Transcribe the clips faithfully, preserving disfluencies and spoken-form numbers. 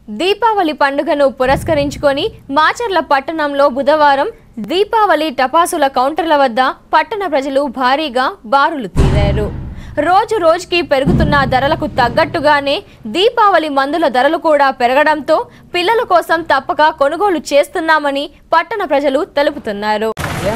దీపావళి పండుగను పురస్కరించుకొని మాచర్ల పట్టణంలో బుధవారం దీపావళి టపాసుల కౌంటర్ల వద్ద పట్టణ ప్రజలు భారీగా బారులు తీరారు. రోజు రోజుకి పెరుగుతున్న ధరలకు తగ్గట్టుగానే దీపావళి మందుల ధరలు కూడా పెరగడంతో పిల్లల కోసం తప్పక కొనుగోలు చేస్తున్నామని పట్టణ ప్రజలు తెలుపుతున్నారు.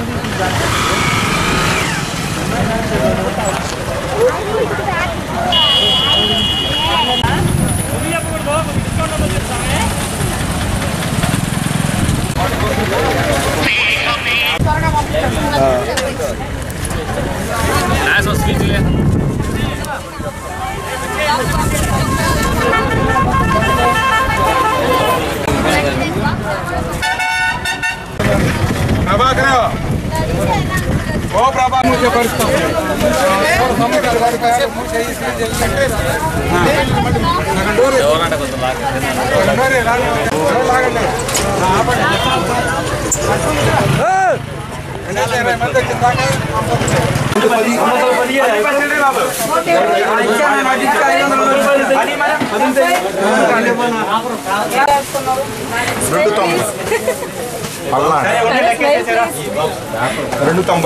ओ प्रभा मुझे परिस्थिति और हम दरबार का यार मुझे इसलिए जल्दी नगंडोरे नगंडोरे लागंडे आप एनाले रे मत चिंता कर पदी पदी है अच्छा मैं माटी चाहिए पदी मारा पदी రెండు తొంభై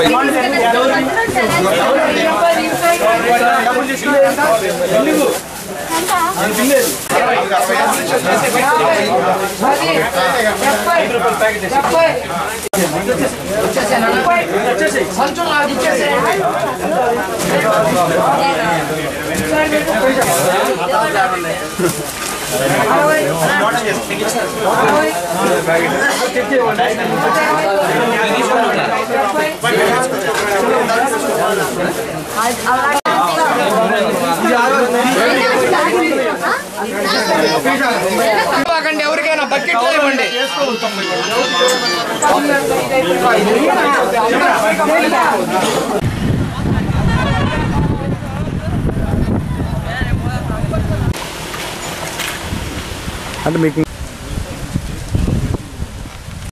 ఎవరికైనా బకెట్ ఇవ్వండి. అంటే మీకు